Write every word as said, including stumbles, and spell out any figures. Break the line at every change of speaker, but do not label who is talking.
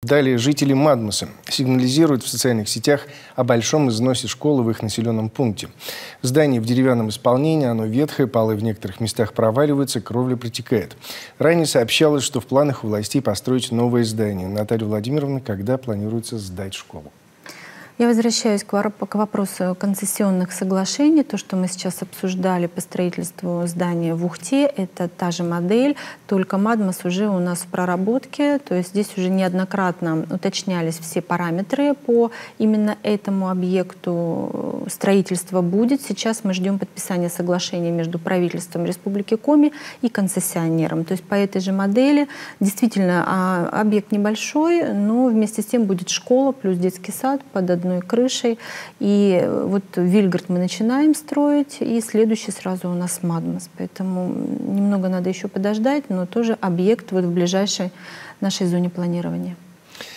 Далее жители Мадмуса сигнализируют в социальных сетях о большом износе школы в их населенном пункте. Здание в деревянном исполнении, оно ветхое, полы в некоторых местах проваливаются, кровля протекает. Ранее сообщалось, что в планах у властей построить новое здание. Наталья Владимировна, когда планируется сдать школу?
Я возвращаюсь к вопросу концессионных соглашений. То, что мы сейчас обсуждали по строительству здания в Ухте, это та же модель, только Мадмус уже у нас в проработке. То есть здесь уже неоднократно уточнялись все параметры по именно этому объекту. Строительство будет. Сейчас мы ждем подписания соглашения между правительством Республики Коми и концессионером. То есть по этой же модели действительно объект небольшой, но вместе с тем будет школа плюс детский сад под одной крышей. И вот Вильгард мы начинаем строить, и следующий сразу у нас Мадмус. Поэтому немного надо еще подождать, но тоже объект вот в ближайшей нашей зоне планирования.